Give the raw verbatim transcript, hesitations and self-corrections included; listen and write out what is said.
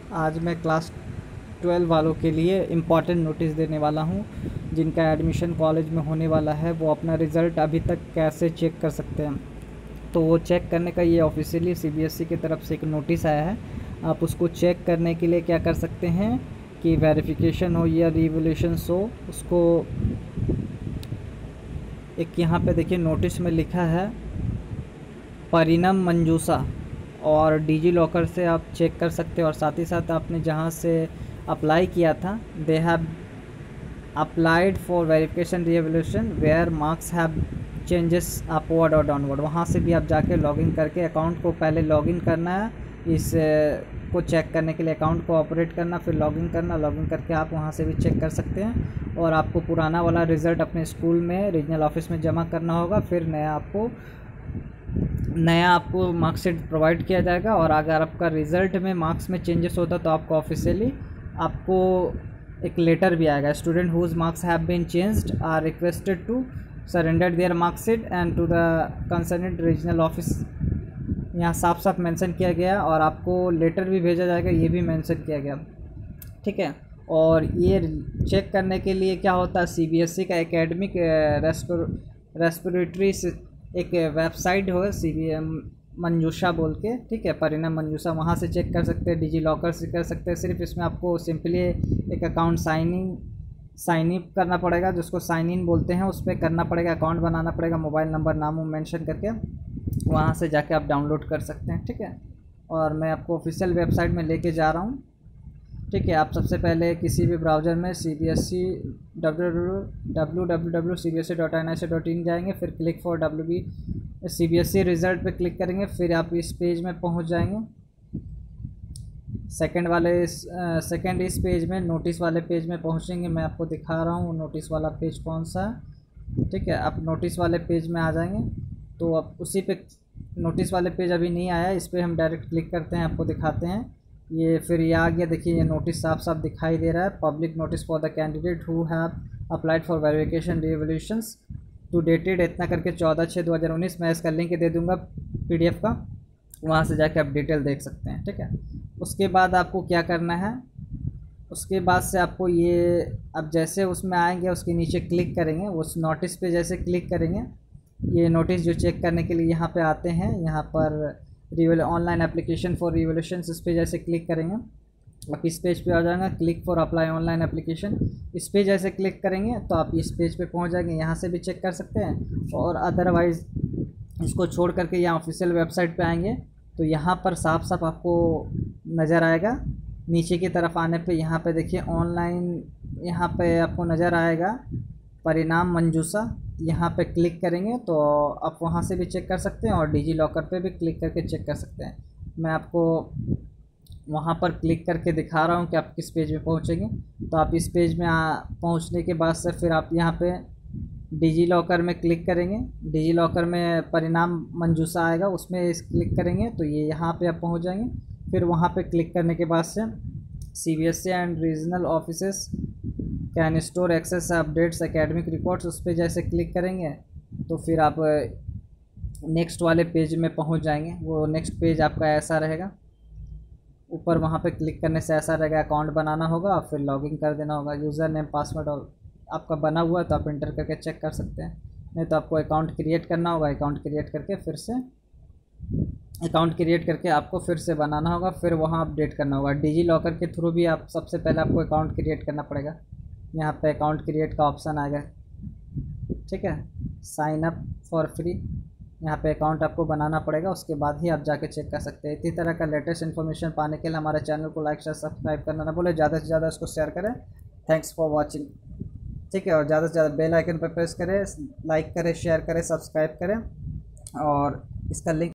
आज मैं class twelve वालों के लिए इम्पॉर्टेंट नोटिस देने वाला हूँ। जिनका एडमिशन कॉलेज में होने वाला है वो अपना रिज़ल्ट अभी तक कैसे चेक कर सकते हैं। तो वो चेक करने का ये ऑफिशियली सीबीएसई की तरफ से एक नोटिस आया है। आप उसको चेक करने के लिए क्या कर सकते हैं कि वेरिफिकेशन हो या रिवोल्यूशंस हो, उसको एक यहाँ पे देखिए नोटिस में लिखा है परिणम मंजूषा, और डिजी लॉकर से आप चेक कर सकते हो। और साथ ही साथ आपने जहाँ से अप्लाई किया था, they have applied for verification revaluation where marks have changes upward और डाउनवर्ड, वहाँ से भी आप जाके लॉगिन करके अकाउंट को पहले लॉगिन करना है। इस को चेक करने के लिए अकाउंट को ऑपरेट करना, फिर लॉगिन करना, लॉगिन करके आप वहाँ से भी चेक कर सकते हैं। और आपको पुराना वाला रिज़ल्ट अपने स्कूल में रीजनल ऑफिस में जमा करना होगा, फिर नया आपको नया आपको मार्कशीट प्रोवाइड किया जाएगा। और अगर आपका रिज़ल्ट में मार्क्स में चेंजेस होता तो आपको ऑफिशियली आपको एक लेटर भी आएगा, student whose marks have been changed are requested to surrender their marksheet and to the concerned regional office. यहाँ साफ साफ मेंशन किया गया और आपको लेटर भी भेजा जाएगा, ये भी मेंशन किया गया, ठीक है। और ये चेक करने के लिए क्या होता है, सीबीएसई का एकेडमिक रेस्पिरेटरी एक वेबसाइट हो सी बी एम मंजूषा बोल के, ठीक है, परिणाम मंजूषा, वहाँ से चेक कर सकते हैं, डिजी लॉकर से कर सकते हैं। सिर्फ इसमें आपको सिंपली एक account sign in sign in करना पड़ेगा, जिसको साइन इन बोलते हैं, उस पर करना पड़ेगा, अकाउंट बनाना पड़ेगा, मोबाइल नंबर नाम मेंशन करके वहाँ से जाके आप डाउनलोड कर सकते हैं, ठीक है। और मैं आपको ऑफिशियल वेबसाइट में लेके जा रहा हूँ, ठीक है। आप सबसे पहले किसी भी ब्राउज़र में C B S E W W W W C B S E dot N I C dot in जाएंगे, फिर click for W B C B S E result पे क्लिक करेंगे, फिर आप इस पेज में पहुंच जाएंगे। सेकंड वाले सेकंड इस पेज में नोटिस वाले पेज में पहुंचेंगे। मैं आपको दिखा रहा हूँ नोटिस वाला पेज कौन सा है, ठीक है। आप नोटिस वाले पेज में आ जाएंगे तो आप उसी पे, नोटिस वाले पेज अभी नहीं आया, इस पर हम डायरेक्ट क्लिक करते हैं, आपको दिखाते हैं। ये फिर ये आ गया, देखिए ये नोटिस साफ साफ दिखाई दे रहा है, public notice for the candidate who have applied for verification revaluations to dated इतना करके चौदह छः दो हज़ार उन्नीस। मैं इसका लिंक दे दूंगा पीडीएफ का, वहाँ से जाके आप डिटेल देख सकते हैं, ठीक है। उसके बाद आपको क्या करना है, उसके बाद से आपको ये, अब जैसे उसमें आएंगे उसके नीचे क्लिक करेंगे, उस नोटिस पे जैसे क्लिक करेंगे, ये नोटिस जो चेक करने के लिए यहाँ पे आते हैं, यहाँ पर reval online application for revaluation, इस पर जैसे क्लिक करेंगे आप इस पेज पे आ जाएगा, click for apply online application, इस पे जैसे क्लिक करेंगे तो आप इस पेज पे पहुंच जाएंगे। यहाँ से भी चेक कर सकते हैं, और अदरवाइज़ इसको छोड़ करके यहाँ ऑफिशियल वेबसाइट पे आएंगे तो यहाँ पर साफ साफ आपको नज़र आएगा। नीचे की तरफ आने पे यहाँ पे देखिए ऑनलाइन, यहाँ पे आपको नज़र आएगा परिणाम मंजूषा, यहाँ पे क्लिक करेंगे तो आप वहाँ से भी चेक कर सकते हैं, और डिजी लॉकर पे भी क्लिक करके चेक कर सकते हैं। मैं आपको वहाँ पर क्लिक करके दिखा रहा हूँ कि आप किस पेज में पहुँचेंगे। तो आप इस पेज में पहुँचने के बाद से फिर आप यहाँ पे डिजी लॉकर में क्लिक करेंगे, डिजी लॉकर में परिणाम मंजूषा आएगा, उसमें इस क्लिक करेंगे तो ये यहाँ पे आप पहुँच जाएंगे। फिर वहाँ पे क्लिक करने के बाद से C B S E and regional offices can store access updates academic records, उस पर जैसे क्लिक करेंगे तो फिर आप नेक्स्ट वाले पेज में पहुंच जाएंगे। वो नेक्स्ट पेज आपका ऐसा रहेगा, ऊपर वहां पे क्लिक करने से ऐसा रहेगा, अकाउंट बनाना होगा, फिर लॉगिन कर देना होगा, यूज़र नेम पासवर्ड और आपका बना हुआ है तो आप इंटर करके चेक कर सकते हैं। नहीं तो आपको अकाउंट क्रिएट करना होगा, अकाउंट क्रिएट करके फिर से अकाउंट क्रिएट करके आपको फिर से बनाना होगा, फिर वहाँ अपडेट करना होगा। डिजी लॉकर के थ्रू भी आप सबसे पहले आपको अकाउंट क्रिएट करना पड़ेगा। यहाँ पे अकाउंट क्रिएट का ऑप्शन आएगा, ठीक है, साइन अप फॉर फ्री, यहाँ पे अकाउंट आपको बनाना पड़ेगा, उसके बाद ही आप जाके चेक कर सकते हैं। इसी तरह का लेटेस्ट इन्फॉर्मेशन पाने के लिए हमारे चैनल को लाइक शेयर सब्सक्राइब करना ना भूलें, ज़्यादा से ज़्यादा इसको शेयर करें। थैंक्स फॉर वॉचिंग, ठीक है। और ज़्यादा से ज़्यादा बेल आइकन पर प्रेस करें, लाइक करें, शेयर करें, सब्सक्राइब करें, और इसका लिंक